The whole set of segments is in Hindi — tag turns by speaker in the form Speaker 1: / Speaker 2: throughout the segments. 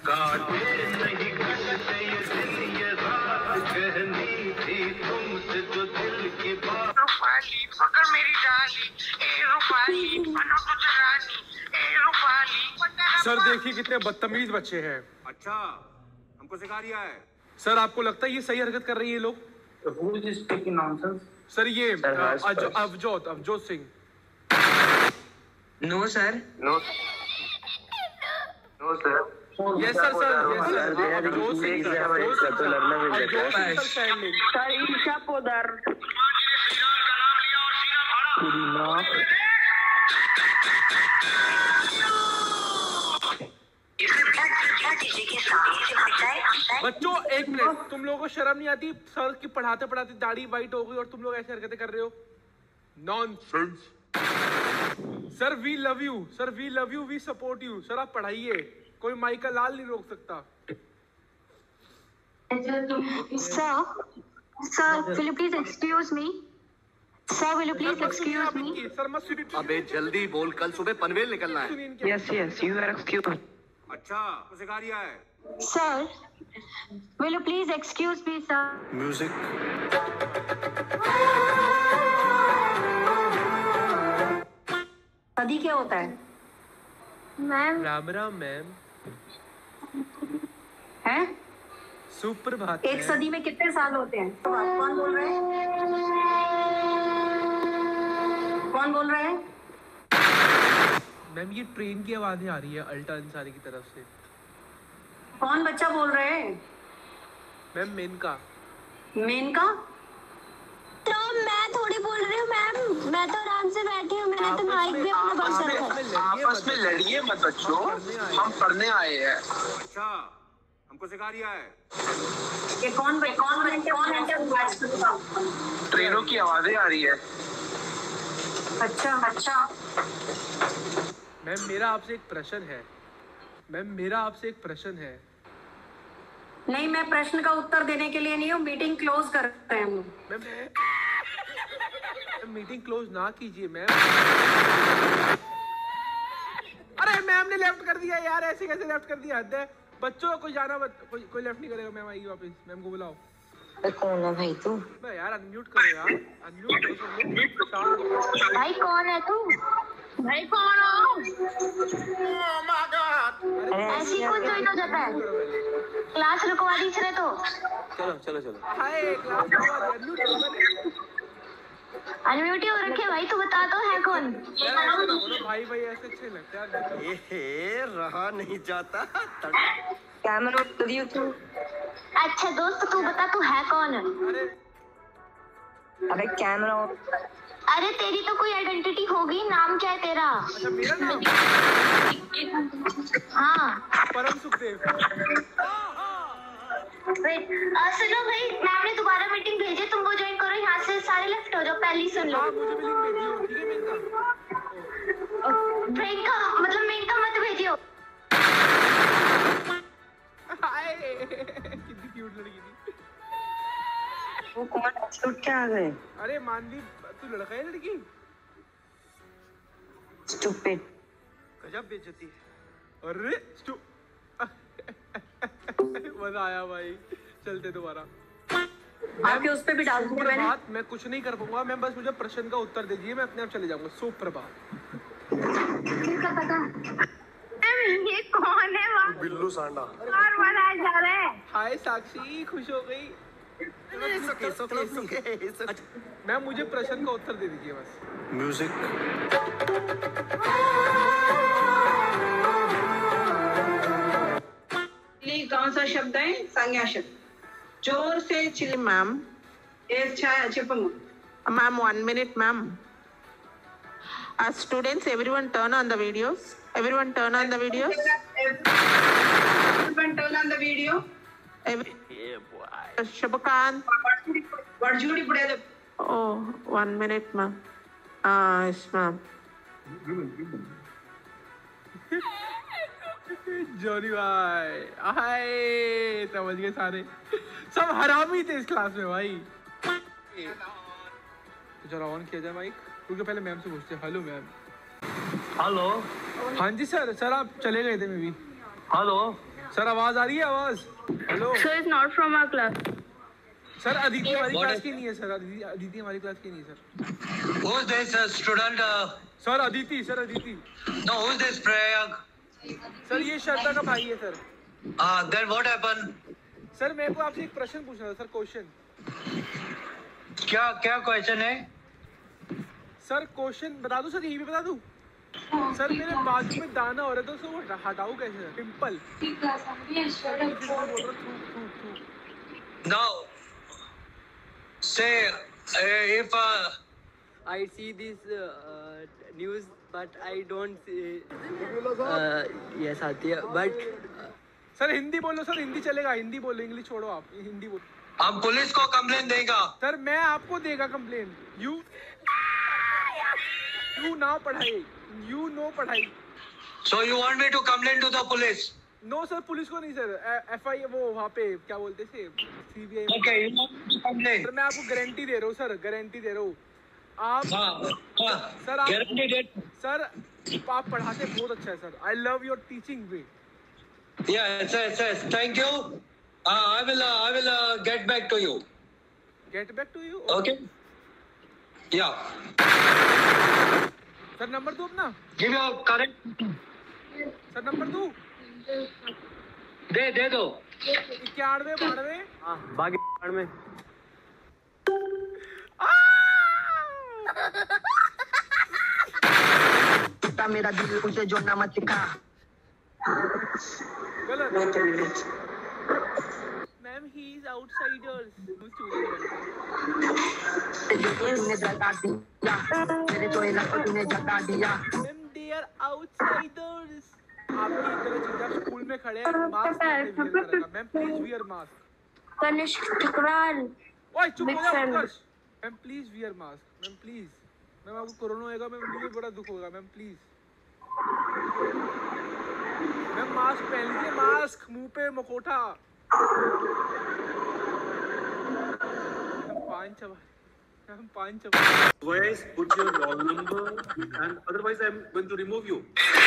Speaker 1: काटे नहीं कटते ये दिन ये रात कहनी थी तुमसे जो दिल की बात।
Speaker 2: रूपाली पकड़ मेरी डाली, ए रूपाली बनो तुझ रानी, ए रूपाली।
Speaker 3: सर देखिए कितने बदतमीज बच्चे हैं।
Speaker 4: अच्छा, हमको सिखा रिया है।
Speaker 3: सर आपको लगता है ये सही हरकत कर रही है ये लोग?
Speaker 5: Who is speaking nonsense?
Speaker 3: Sir ये Avjot Singh.
Speaker 6: No sir,
Speaker 5: No, sir.
Speaker 3: Yes sir Avjot Singh
Speaker 2: sir Isha Podar.
Speaker 3: बच्चों एक मिनट, तुम लोगों को शर्म नहीं आती? सर की पढ़ाते पढ़ाते दाढ़ी वाइट हो गई और तुम लोग ऐसी हरकतें कर रहे हो? Nonsense. Sir we love you, sir we love you, we support you. Sir आप पढ़ाइए, कोई माई का लाल नहीं रोक सकता।
Speaker 7: Sir, will you please excuse me? Sir, will you please excuse me?
Speaker 3: Sir मत सुनिए।
Speaker 4: अबे जल्दी बोल, कल सुबह पनवेल निकलना है।
Speaker 6: Yes you are excuse.
Speaker 4: अच्छा, हमको सिखा रिया है।
Speaker 7: Sir, will you please excuse me, sir?
Speaker 1: Music.
Speaker 7: सदी क्या होता है? मैम।
Speaker 3: राम राम मैम।
Speaker 7: हैं?
Speaker 3: सुप्रभात।
Speaker 7: एक सदी में कितने साल होते हैं? कौन बोल रहे हैं? कौन बोल रहे हैं?
Speaker 3: मैम ये ट्रेन की आवाजें आ रही है अल्टा अंसारी की तरफ से।
Speaker 7: कौन बच्चा बोल रहे हैं?
Speaker 3: मैम मेनका।
Speaker 7: मेनका?
Speaker 8: तो मैं थोड़ी बोल रही हूँ मैम, मैं तो आराम से बैठी हूँ, मैंने तो माइक भी अपना बंद कर रखा है।
Speaker 5: आपस में लड़िए मत बच्चों, हम पढ़ने आए हैं।
Speaker 4: अच्छा, हमको सिखा रिया है।
Speaker 7: ये कौन
Speaker 5: ट्रेनों की आवाजें आ रही है।
Speaker 7: अच्छा।
Speaker 3: मैम मेरा आपसे एक प्रश्न है। मैम मेरा आपसे एक प्रश्न है।
Speaker 7: नहीं, मैं प्रश्न का उत्तर देने के लिए नहीं हूँ, मीटिंग क्लोज कर रहे हैं।
Speaker 3: मैम मीटिंग क्लोज ना कीजिए मैम। अरे मैम ने लेफ्ट कर दिया यार, ऐसे कैसे लेफ्ट कर दिया? हद है। बच्चों कोई जाना मत, कोई लेफ्ट नहीं करेगा। मैम आएगी वापस, मैम को बुलाओ।
Speaker 8: कौन है भाई तू?
Speaker 3: मैं यार अनम्यूट करो यार, अनम्यूट करो।
Speaker 8: भाई कौन है तू?
Speaker 2: भाई कौन हो?
Speaker 8: ऐसी कौन ज्वाइन हो जाता है? क्लास रुकवा दी इसने तो।
Speaker 6: चलो
Speaker 3: हाय क्लास में अनम्यूट करो।
Speaker 8: अनम्यूट ही हो रखे भाई, तू बता तो है कौन?
Speaker 3: भाई ऐसे अच्छे लगते हैं।
Speaker 1: ये रहा नहीं जाता।
Speaker 8: कैमरा ऑन कर दियो तू। अच्छा दोस्त तू बता तू है कौन? अबे कैमरा ऑन। अरे तेरी तो कोई आइडेंटिटी होगी, नाम क्या है तेरा?
Speaker 3: अच्छा मेरा नाम?
Speaker 8: हाँ
Speaker 3: परम सुखदेव।
Speaker 8: सुनो भाई, मैम ने दोबारा मीटिंग भेजी, तुम वो ज्वाइन करो, यहाँ से सारे लेफ्ट हो जाओ, पहली सुन लो।
Speaker 3: मुझे भी लिंक भेजियो, ठीक है
Speaker 8: प्रियंका मतलब मेनका मत भेजियो।
Speaker 3: हाय कितनी क्यूट लड़की थी
Speaker 8: वो। कौन छूट क्या आ गए?
Speaker 3: अरे मानदीप तू लड़का है लड़की?
Speaker 8: स्टूपिड।
Speaker 3: गजब बेइज्जती है। अरे मजा आया भाई, चलते दोबारा।
Speaker 7: आपके उस पे भी डाल दूंगा मैंने।
Speaker 3: बात मैं कुछ नहीं कर पाऊंगा, मैं बस मुझे प्रश्न का उत्तर दीजिए, मैं अपने आप चले जाऊंगा। सुप्रभात।
Speaker 2: ये कौन है वहाँ?
Speaker 1: बिल्लू सांडा।
Speaker 2: और बनाए जा रहे हैं।
Speaker 3: हाय साक्षी, खुश हो गई? मैम मुझे प्रश्न का उत्तर दे दीजिए बस।
Speaker 1: म्यूजिक।
Speaker 9: कौन सा शब्द है? संज्ञा शब्द। जोर से चिल्ली ma'am. Ma'am 1 minute ma'am. Students, everyone turn on the videos. Everyone turn on the videos.
Speaker 7: Everyone turn on the video.
Speaker 9: Shabakant.
Speaker 7: Varjudi pade.
Speaker 9: Oh, 1 minute ma'am. Yes ma'am.
Speaker 3: Johnny भाई हाय, समझ गए सारे, सब हरामी थे इस क्लास में भाई। जरा ऑन किया जाए माइक, क्योंकि पहले मैम से पूछते हैं। Hello ma'am.
Speaker 5: हेलो।
Speaker 3: हाँ जी सर, सर आप चले गए थे मे भी।
Speaker 5: हेलो।
Speaker 3: सर आवाज आ रही है? आवाज hello
Speaker 8: Sir is not from our class.
Speaker 3: Sir Aditi हमारी क्लास की नहीं है सर। अदिति हमारी क्लास की नहीं है sir.
Speaker 10: Who is this student?
Speaker 3: Sir Aditi
Speaker 10: No, who is this Prayag?
Speaker 3: Sir ये श्रद्धा का भाई है sir.
Speaker 10: Then what happened?
Speaker 3: Sir मेरे को आपसे एक प्रश्न पूछना था सर। क्वेश्चन
Speaker 10: क्या क्वेश्चन है?
Speaker 3: सर क्वेश्चन बता दूं सर? यही भी बता दूं सर? मेरे बाजू में दाना हो रहा है तो उसको हटाऊं कैसे? Pimple.
Speaker 10: Now, say if
Speaker 11: I see this news, but I don't. Yes, Satya, but.
Speaker 3: Sir Hindi बोलो सर। हिंदी चलेगा? हिंदी बोलो, इंग्लिश छोड़ो आप। हिंदी बोलो।
Speaker 10: हम पुलिस को कंप्लेन देगा।
Speaker 3: सर मैं आपको देगा कंप्लेन। यू ना पढ़ाई। यू नो पढ़ाई।
Speaker 10: So you want me to complain to the police?
Speaker 3: No sir police को नहीं सर। FI वो वहाँ पे क्या बोलते थे? CBI।
Speaker 10: Okay, you want to complain?
Speaker 3: Sir मैं आपको गारंटी दे रहा हूँ सर। गारंटी दे रहा हूँ। आप सर आप
Speaker 10: गारंटी दे।
Speaker 3: सर आप पढ़ाते बहुत अच्छा है sir. I love your teaching way.
Speaker 10: Yes. Thank you. I will get back to you.
Speaker 3: Get back to you?
Speaker 10: Okay. Yeah.
Speaker 3: Sir number दो अपना।
Speaker 10: Give your correct.
Speaker 3: Sir number दो।
Speaker 10: दे दो।
Speaker 3: 91 92।
Speaker 11: हाँ बागी में।
Speaker 12: मेरा दिल उसे जो ना मत सिखा।
Speaker 3: Ma'am he is outsiders.
Speaker 12: तूने जगा दिया मेरे चोइला को तूने जगा दिया।
Speaker 3: Ma'am they are outsiders. आपकी तरह चीज़ स्कूल में खड़े हैं मास्क वियर करेगा। Ma'am please wear mask.
Speaker 8: Tanish Tikral.
Speaker 3: ओए चुप हो जा Utkarsh. Ma'am please wear mask. Ma'am please. Ma'am आपको कोरोना होएगा मैम। मुझे बड़ा दुख होगा मैम प्लीज। मैम मास्क पहन लीजिए। मास्क मुंह पे मकोटा। हम पांच
Speaker 4: Otherwise, put your roll number, and otherwise, I'm going to remove you.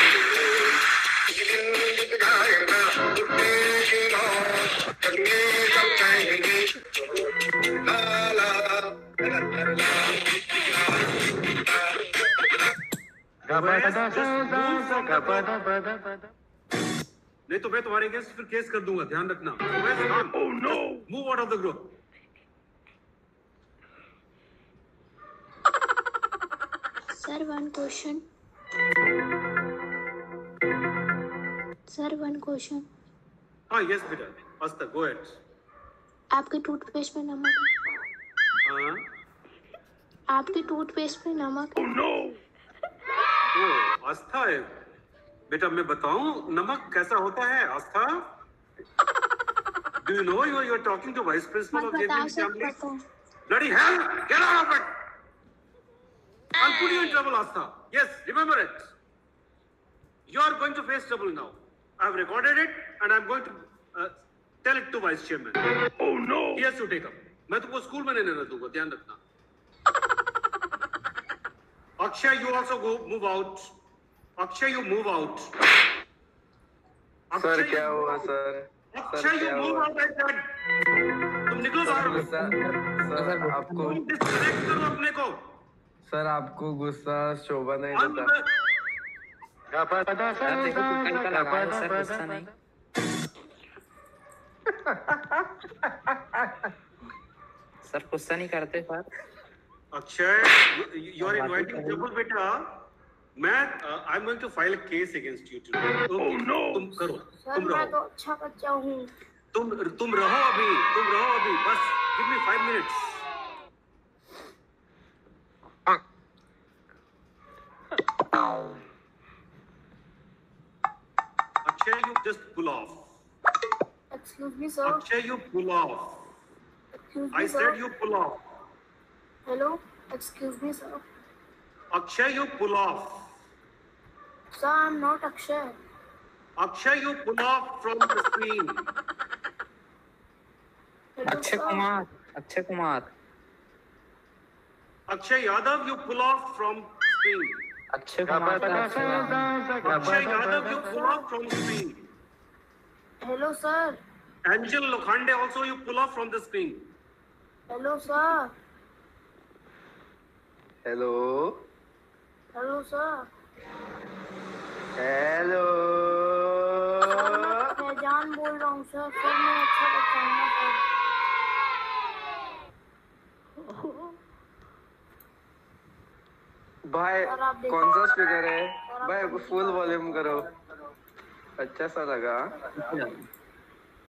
Speaker 4: नहीं तो मैं तुम्हारे अगेंस्ट फिर केस कर दूंगा। ध्यान रखना। Oh no! Move out of the group.
Speaker 8: Sir, one question. Sir, one question.
Speaker 4: हाँ yes बेटा। Aastha go ahead.
Speaker 8: आपके टूथपेस्ट में नमक है।
Speaker 4: हाँ।
Speaker 8: आपके टूथपेस्ट में नमक है।
Speaker 4: Oh no! ओह आस्था है बेटा। मैं बताऊं नमक कैसा होता है आस्था? Do you know you are talking to vice principal of JPM Assembly? Bloody hell! Get out of it! I'll put you in trouble, Astha. Yes, remember it. You are going to face trouble now. I have recorded it and I'm going to tell it to vice chairman. Oh no! He has to take up. मैं तुमको स्कूल में नहीं रहने दूंगा। ध्यान रखना। Akshay, you also go move out. Akshay, you move out.
Speaker 6: Sir क्या हुआ sir?
Speaker 4: Akshay, you move out. I said. तुम निकलो बाहर।
Speaker 6: सर आपको
Speaker 4: डिस्कनेक्ट करो अपने को।
Speaker 6: सर आपको गुस्सा शोभा नहीं देता।
Speaker 11: सर गुस्सा नहीं करते sir.
Speaker 4: Akshay, you are inviting trouble, बेटा। मैं I'm going to file a case against you today. Oh no! तुम करो। तुम रहो।
Speaker 8: मैं तो अच्छा बच्चा हूँ।
Speaker 4: तुम रहो अभी। बस give me 5 minutes. Akshay, you just pull off.
Speaker 8: Excuse me, sir.
Speaker 4: Akshay, you pull off.
Speaker 8: Excuse me,
Speaker 4: I
Speaker 8: sir.
Speaker 4: said you pull off.
Speaker 8: Hello. Excuse me, sir.
Speaker 4: Akshay, you pull off.
Speaker 8: Sir, I'm not Akshay.
Speaker 4: Akshay, you pull off from the screen.
Speaker 8: Hello,
Speaker 11: Akshay
Speaker 8: sir.
Speaker 11: Kumar.
Speaker 4: Akshay Yadav, you pull off from screen.
Speaker 11: Akshay Kumar.
Speaker 4: Akshay Yadav, you pull off from screen.
Speaker 13: Hello sir.
Speaker 4: Angel Lokhande also you pull off from the screen.
Speaker 13: Hello sir.
Speaker 6: Hello
Speaker 13: hello sir.
Speaker 6: Hello
Speaker 13: Faizan बोल रहा हूँ सर। सर मैं अच्छा बच्चा हूँ ना सर।
Speaker 6: भाई
Speaker 13: सर, आप देखो।
Speaker 6: कौन सा स्पीकर है
Speaker 13: सर, आप
Speaker 6: भाई?
Speaker 13: देखो।
Speaker 6: फुल वॉल्यूम करो। अच्छा सा लगा।